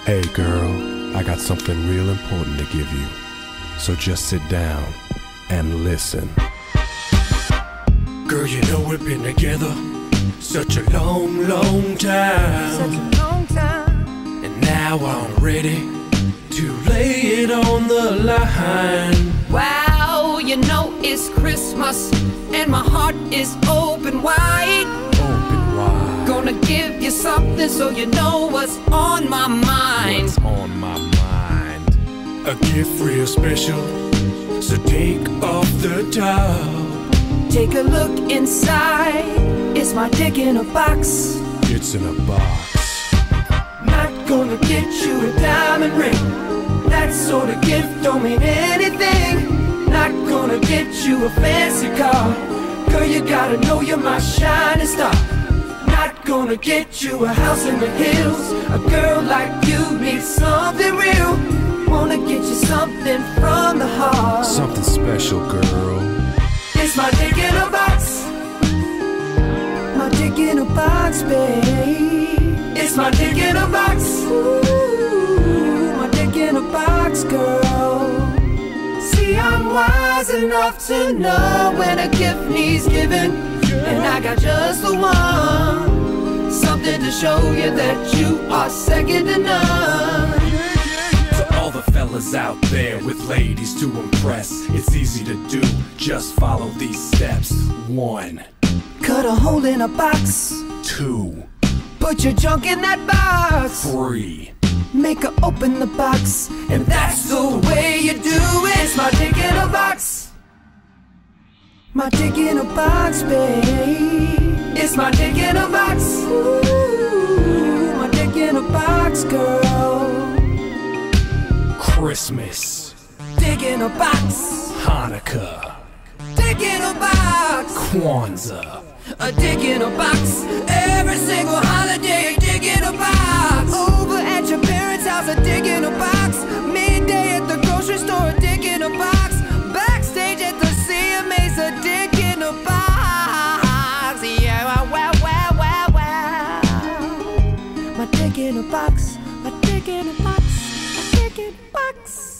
Hey girl, I got something real important to give you. So just sit down and listen. Girl, you know we've been together such a long, long time. Such a long time. And now I'm ready to lay it on the line. Wow, you know it's Christmas and my heart is open wide. Open wide. Gonna give you something so you know what's on my mind. What's on my mind? A gift real special, so take off the top. Take a look inside. Is my dick in a box? It's in a box. Not gonna get you a diamond ring. That sort of gift don't mean anything. Not gonna get you a fancy car. Girl, you gotta know you're my shining star. Not gonna get you a house in the hills. A girl like you needs something real. Wanna get you something from the heart. Something special, girl. It's my dick in a box. My dick in a box, babe. It's my dick in a box. Ooh, my dick in a box, girl. See, I'm wise enough to know when a gift needs giving, and I got just the one. Something to show you that you are second to none. To all the fellas out there with ladies to impress, it's easy to do, just follow these steps. 1, Cut a hole in a box. 2, Put your junk in that box. 3. Make her open the box, and that's the way you do it. It's my dick in a box. My dick in a box, babe. It's my dick in a box. Ooh, my dick in a box, girl. Christmas, Dick in a box. Hanukkah, Dick in a box. Kwanzaa. A dick in a box. Every single holiday, a dick in a box. Over at your parents' house, a dick in a box. Midday at the grocery store, a dick in a box. Backstage at the CMA's, a dick in a box. Yeah, wow, wow, wow, wow. My dick in a box. My dick in a box. My dick in a box.